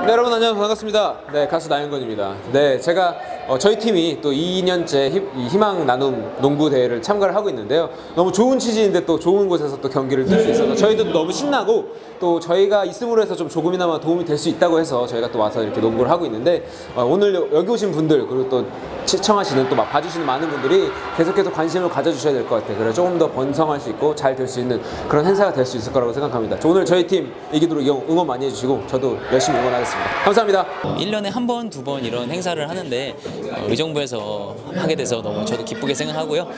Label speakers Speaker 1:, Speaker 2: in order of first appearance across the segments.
Speaker 1: 네, 여러분 안녕하세요. 반갑습니다. 네, 가수 나영건입니다. 네, 제가 저희 팀이 또 2년째 희망 나눔 농구 대회를 참가를 하고 있는데요. 너무 좋은 취지인데 또 좋은 곳에서 또 경기를 뛸 수 있어서 저희도 너무 신나고 또 저희가 있음으로 해서 좀 조금이나마 도움이 될 수 있다고 해서 저희가 또 와서 이렇게 농구를 하고 있는데 오늘 여기 오신 분들 그리고 또 시청하시는 또 막 봐주시는 많은 분들이 계속해서 관심을 가져주셔야 될 것 같아요. 그래서 조금 더 번성할 수 있고 잘 될 수 있는 그런 행사가 될 수 있을 거라고 생각합니다. 오늘 저희 팀 이기도록 응원 많이 해주시고 저도 열심히 응원하겠습니다. 감사합니다.
Speaker 2: 1년에 한 번, 두 번 이런 행사를 하는데 의정부에서 하게 돼서 너무 저도 기쁘게 생각하고요.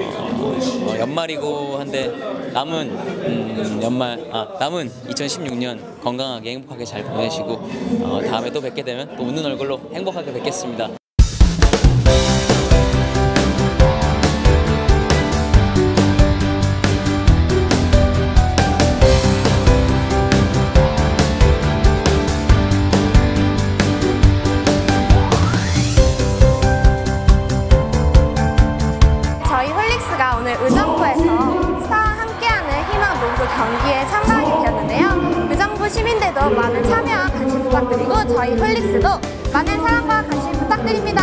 Speaker 2: 연말이고 한데 남은 남은 2016년 건강하게 행복하게 잘 보내시고 다음에 또 뵙게 되면 또 웃는 얼굴로 행복하게 뵙겠습니다.
Speaker 3: 저희 홀릭스가 오늘 의정부에서 스타와 함께하는 희망 농구 경기에 참가하게 되었는데요. 의정부 시민들도 많은 참여와 관심 부탁드리고 저희 홀릭스도 많은 사랑과 관심 부탁드립니다.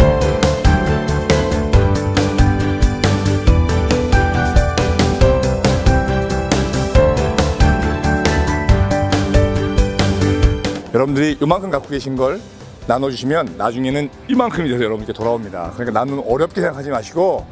Speaker 4: 여러분들이 이만큼 갖고 계신 걸 나눠주시면 나중에는 이만큼이 돼서 여러분께 돌아옵니다. 그러니까 나는 어렵게 생각하지 마시고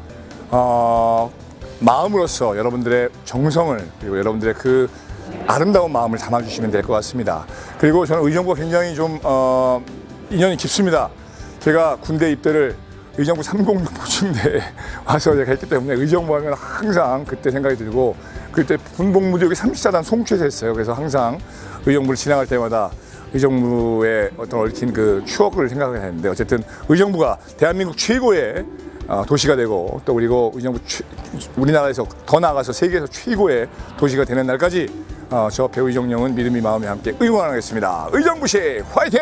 Speaker 4: 마음으로써 여러분들의 정성을 그리고 여러분들의 그 아름다운 마음을 담아주시면 될 것 같습니다. 그리고 저는 의정부가 굉장히 좀 인연이 깊습니다. 제가 군대 입대를 의정부 306 보충대에 와서 제가 했기 때문에 의정부 하면 항상 그때 생각이 들고 그때 군복무대역이 34단 송취에서 했어요. 그래서 항상 의정부를 지나갈 때마다 의정부의 어떤 얽힌 그 추억을 생각하게 되는데 어쨌든 의정부가 대한민국 최고의 도시가 되고 또 그리고 의정부 우리나라에서 더 나아가서 세계에서 최고의 도시가 되는 날까지 저 배우 이정용은 믿음이 마음이 함께 응원하겠습니다. 의정부시 화이팅!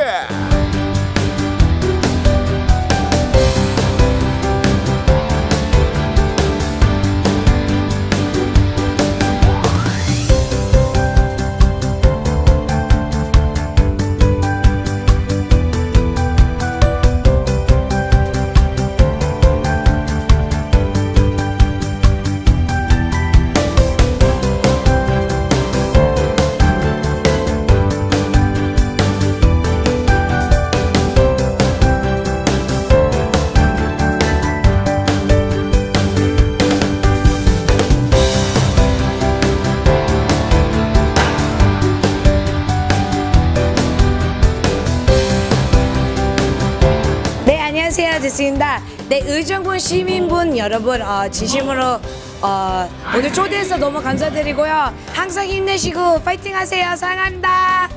Speaker 5: 안녕하세요, 제스입니다. 네, 의정부 시민분 여러분 진심으로 오늘 초대해서 너무 감사드리고요. 항상 힘내시고 파이팅 하세요. 사랑합니다.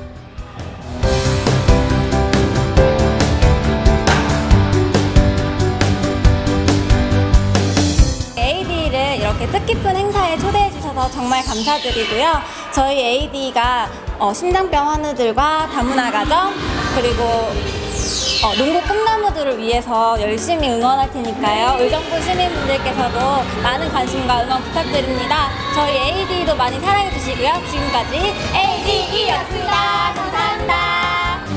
Speaker 6: AD를 이렇게 뜻깊은 행사에 초대해 주셔서 정말 감사드리고요. 저희 AD가 심장병 환우들과 다문화 가정 그리고 농구 꿈나무들을 위해서 열심히 응원할 테니까요. 의정부 시민분들께서도 많은 관심과 응원 부탁드립니다. 저희 AD도 많이 사랑해 주시고요. 지금까지 AD였습니다. 감사합니다.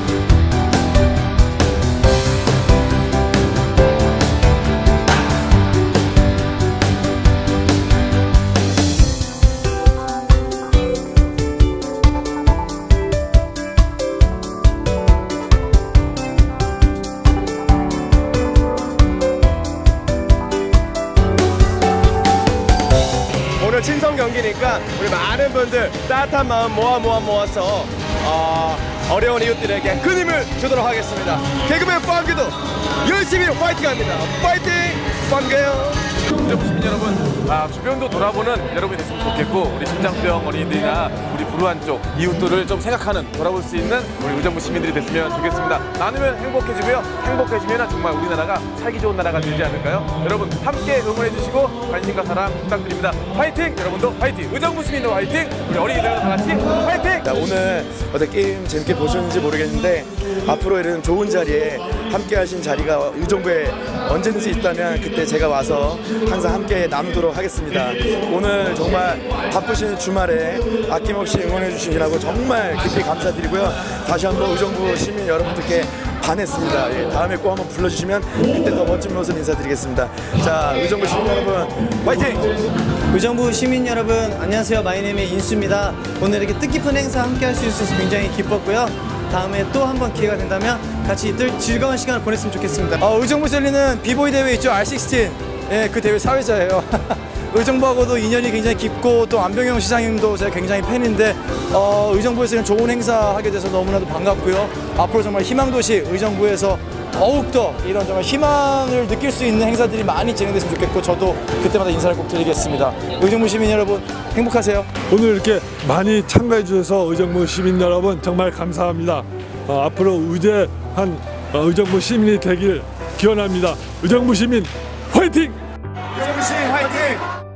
Speaker 7: 오늘 친선 경기니까 우리 많은 분들 따뜻한 마음 모아서 어려운 이웃들에게 큰 힘을 주도록 하겠습니다. 개그맨 빵규도 열심히 파이팅합니다. 파이팅! 빵규요.
Speaker 8: 의정부 시민 여러분, 주변도 돌아보는 여러분이 됐으면 좋겠고 우리 심장병 어린이들이나 우리 불우한 쪽 이웃들을 좀 생각하는 돌아볼 수 있는 우리 의정부 시민들이 됐으면 좋겠습니다. 나누면 행복해지고요. 행복해지면 정말 우리나라가 살기 좋은 나라가 되지 않을까요? 여러분 함께 응원해 주시고 관심과 사랑 부탁드립니다. 화이팅! 여러분도 화이팅! 의정부 시민도 화이팅! 우리 어린이들도 다 같이 화이팅!
Speaker 7: 오늘 어떤 게임 재밌게 보셨는지 모르겠는데 앞으로 이런 좋은 자리에 함께 하신 자리가 의정부에 언제든지 있다면 그때 제가 와서
Speaker 9: 항상 함께 나누도록 하겠습니다. 오늘 정말 바쁘신 주말에 아낌없이 응원해 주시느라고 정말 깊이 감사드리고요. 다시 한번 의정부 시민 여러분들께 반했습니다. 예, 다음에 꼭 한번 불러주시면 그때 더 멋진 모습 인사드리겠습니다. 자, 의정부 시민 여러분 화이팅!
Speaker 10: 의정부 시민 여러분 안녕하세요. 마이네임의 인수입니다. 오늘 이렇게 뜻깊은 행사 함께 할 수 있어서 굉장히 기뻤고요. 다음에 또 한번 기회가 된다면 같이 늘 즐거운 시간을 보냈으면 좋겠습니다. 의정부에서 열리는 비보이 대회 있죠. R16. 예, 그 대회 사회자예요. 의정부하고도 인연이 굉장히 깊고 또 안병영 시장님도 제가 굉장히 팬인데 의정부에서는 좋은 행사 하게 돼서 너무나도 반갑고요. 앞으로 정말 희망도시 의정부에서 더욱더 이런 정말 희망을 느낄 수 있는 행사들이 많이 진행됐으면 좋겠고 저도 그때마다 인사를 꼭 드리겠습니다. 의정부 시민 여러분 행복하세요.
Speaker 11: 오늘 이렇게 많이 참가해 주셔서 의정부 시민 여러분 정말 감사합니다. 앞으로 의제한 의정부 시민이 되길 기원합니다. 의정부 시민 화이팅!
Speaker 9: 의정부 시민 화이팅!